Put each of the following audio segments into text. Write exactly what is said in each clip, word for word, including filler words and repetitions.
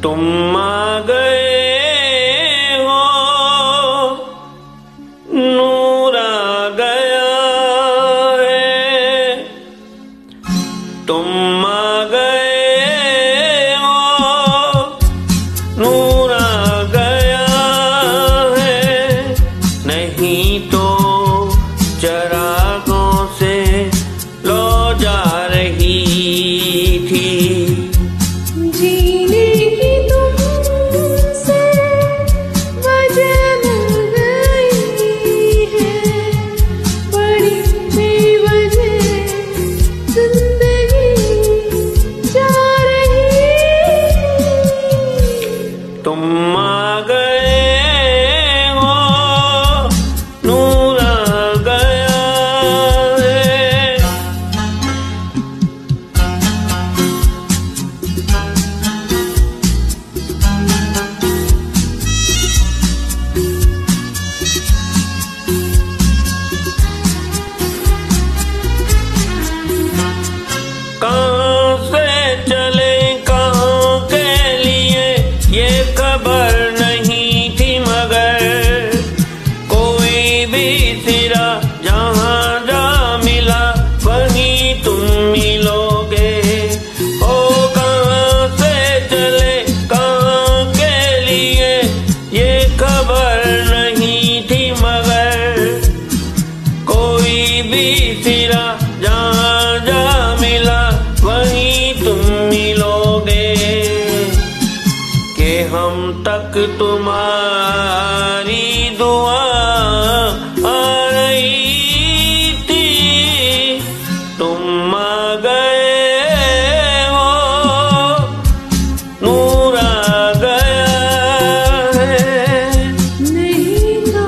तुम आ गए हो, नूर आ गया है। तुम आ गए हो, नूर आ गया है। नहीं तो चरागों से लो जा रही थी। जीने की तुमसे वजह मिल गई है, बड़ी बेवजह जिंदगी जा रही। तुम आ गए हो, नूर आ गया है। कहाँ से चले कहाँ के लिए ये खबर नहीं थी, मगर कोई भी सिरा जहाँ जा मिला वहीं तुम मिलोगे। ओ कहाँ से चले कहाँ के लिए ये खबर नहीं थी, मगर कोई भी सिरा जहाँ जा मिला वहीं तुम मिलोगे। कि हम तक तुम्हारी दुआ आ रही थी। तुम आ गए हो, नूर आ गया है। नहीं तो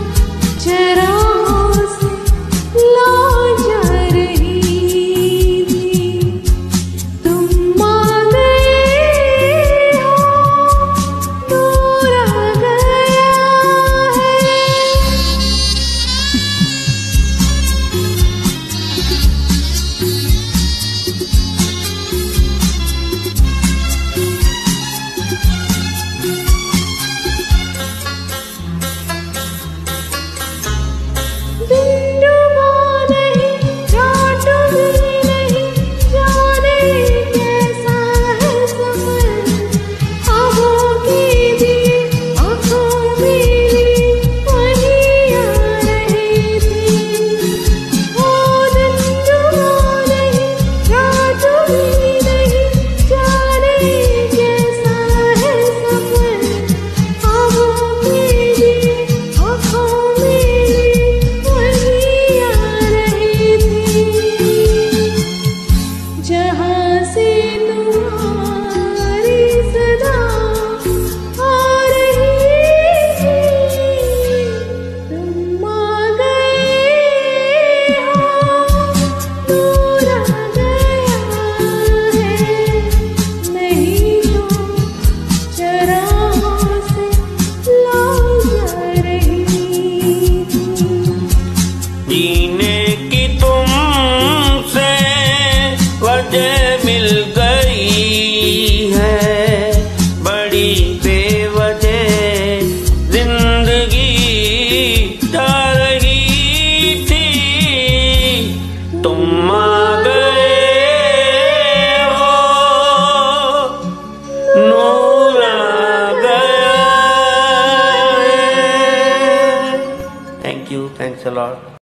चरागों से लो जा रही थी। तुम आ गए हो, नूर आ गया है। दिन डूबा नहीं, रात डूबी नहीं, जाने कैसा है सफर। ख्वाबों की भी आँखों मेरी वहीं आ रही थी। ओ दिन डूबा नहीं, रात डूबी नहीं, जाने कैसा है सफर। ख्वाबों की भी आँखों मेरी वहीं आ रही थी। जहाँ से तुम्हारी सदा आ रही थी। तुम आ गए हो, नूर आ गया है। नहीं तो चरागों से लो जा रही थी। जीने की तुमसे वजह मिल गई है, बड़ी बेवजह जिंदगी जा रही थी। तुम आ गए हो, नूर आ गया है। Thank you, thanks a lot.